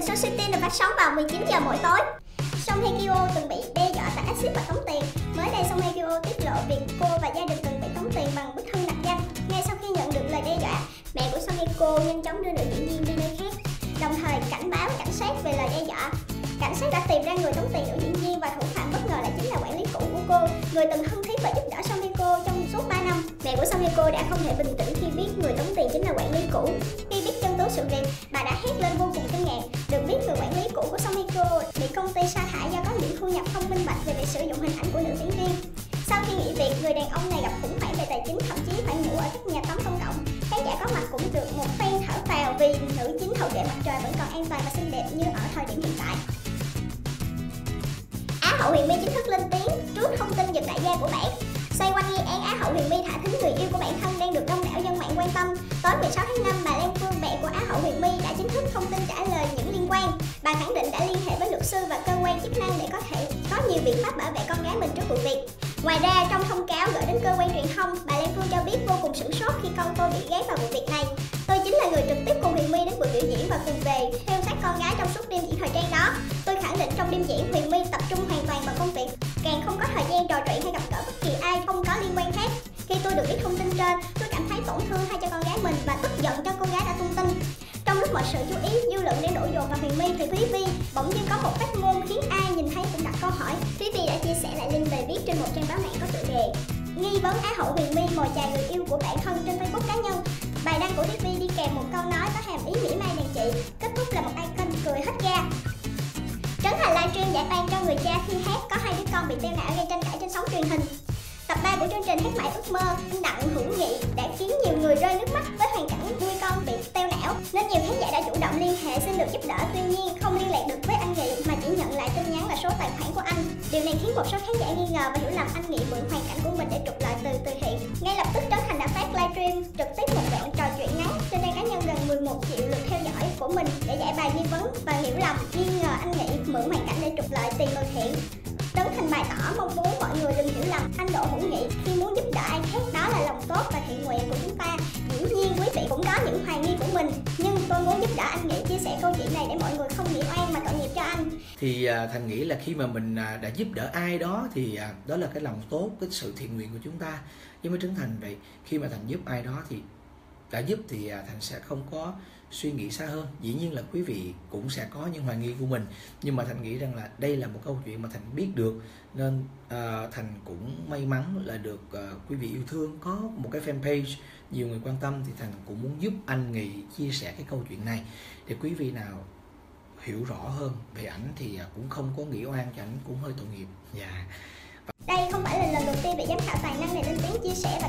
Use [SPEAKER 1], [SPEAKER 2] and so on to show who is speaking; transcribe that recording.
[SPEAKER 1] số Suy Tiên được phát sóng vào 19 giờ mỗi tối. Song Hye Kyo từng bị đe dọa tạt axit và tống tiền. Mới đây Song Hye Kyo tiết lộ việc cô và gia đình từng bị tống tiền bằng bức thư nặc danh. Ngay sau khi nhận được lời đe dọa, mẹ của Song Hye Kyo nhanh chóng đưa nữ diễn viên đi nơi khác, đồng thời cảnh báo cảnh sát về lời đe dọa. Cảnh sát đã tìm ra người tống tiền nữ diễn viên và thủ phạm bất ngờ lại chính là quản lý cũ của cô, người từng thân thiết và giúp đỡ Song Hye Kyo trong suốt 3 năm. Mẹ của Song Hye Kyo đã không thể bình tĩnh khi biết người tống tiền chính là quản lý cũ. Khi biết chân tướng sự việc, bà đã hét lên vô cùng kinh ngạc. Được biết người quản lý cũ của Song Hye Kyo bị công ty sa thải do có những thu nhập không minh bạch về việc sử dụng hình ảnh của nữ diễn viên. Sau khi nghỉ việc, người đàn ông này gặp khủng hoảng về tài chính, thậm chí phải ngủ ở các nhà tắm công cộng. Khán giả có mặt cũng được một phen thở phào vì nữ chính hậu duệ mặt trời vẫn còn an toàn và xinh đẹp như ở thời điểm hiện tại. Á hậu Huyền My chính thức lên tiếng trước thông tin giật đại gia của bạn. Xoay quanh nghi án Á hậu Huyền My thả thính người yêu của bản thân đang được đông đảo dân mạng quan tâm. Tối 16 tháng 5, bà Lan Phương, mẹ của Á hậu Huyền My đã chính thức thông tin trả lời những liên quan. Bà khẳng định đã liên hệ với luật sư và cơ quan chức năng để có thể có nhiều biện pháp bảo vệ con gái mình trước vụ việc. Ngoài ra, trong thông cáo gửi đến cơ quan truyền thông, bà Lan Phương cho biết vô cùng sửng sốt khi con tôi bị ghé vào vụ việc này. Tôi chính là người trực tiếp cùng Huyền My đến buổi biểu diễn và cùng về theo sát con gái trong suốt đêm diễn thời trang đó. Tôi khẳng định trong đêm diễn, Huyền My tập trung hoàn toàn vào công việc, càng không có thời gian trò chuyện hay gặp gỡ bất kỳ ai không có liên quan khác. Khi tôi được biết thông tin trên, tôi cảm thấy tổn thương thay cho con gái mình và tức giận cho cô gái đã tung tin. Trong lúc mọi sự chú ý dư luận đang đổ dồn vào Huyền My thì Thúy Vi bỗng nhiên có một phát ngôn khiến ai nhìn thấy cũng đặt câu hỏi. Thúy Vi đã chia sẻ lại link về viết trên một trang báo mạng có tựa đề nghi vấn Á hậu Huyền My mồi chài người yêu của bản thân trên Facebook cá nhân. Bài đăng của Thúy Vi đi kèm một câu nói có hàm ý mỉa mai đàn chị, kết thúc là một icon cười hết ga. Trấn Thành livestream giải oan cho người cha khi hát có 2 đứa con bị teo não gây tranh cãi trên sóng truyền hình. Tập 3 của chương trình Hát Mãi Ước Mơ, anh Đặng Hữu Nghị đã khiến nhiều người rơi nước mắt với hoàn cảnh nuôi con bị teo não, nên nhiều khán giả đã chủ động liên hệ xin được giúp đỡ. Tuy nhiên không liên lạc được với anh Nghị mà chỉ nhận lại tin nhắn và số tài khoản của anh. Điều này khiến một số khán giả nghi ngờ và hiểu lầm anh Nghị mượn hoàn cảnh của mình để trục lợi từ thiện. Ngay lập tức Trấn Thành đã phát livestream trực tiếp một đoạn trò chuyện ngắn trên trang cá nhân gần 11 triệu lượt theo dõi của mình để giải bài nghi vấn và hiểu lầm nghi ngờ anh Nghị mượn hoàn cảnh để trục lợi tiền từ thiện. Trấn Thành bày tỏ mong muốn mọi người đừng hiểu lầm anh Đỗ Hữu Nghị khi muốn giúp đỡ ai khác đó là lòng tốt và thiện nguyện của chúng ta. Dĩ nhiên quý vị cũng có những hoài nghi của mình, nhưng tôi muốn giúp đỡ anh Nghị chia sẻ câu chuyện này để mọi người không nghĩ oan mà tội nghiệp cho anh.
[SPEAKER 2] Thì Thành nghĩ là khi mà mình đã giúp đỡ ai đó thì đó là cái lòng tốt, cái sự thiện nguyện của chúng ta. Nhưng mà Trấn Thành vậy, khi mà Thành giúp ai đó thì đã giúp thì Thành sẽ không có suy nghĩ xa hơn. Dĩ nhiên là quý vị cũng sẽ có những hoài nghi của mình, nhưng mà Thành nghĩ rằng là đây là một câu chuyện mà Thành biết được, nên Thành cũng may mắn là được quý vị yêu thương, có một cái fanpage nhiều người quan tâm, thì Thành cũng muốn giúp anh Nghị chia sẻ cái câu chuyện này để quý vị nào hiểu rõ hơn về ảnh thì cũng không có nghĩ oan cho ảnh, cũng hơi tội nghiệp. Đây
[SPEAKER 1] không phải là lần đầu tiên vị giám khảo tài năng này lên tiếng chia sẻ và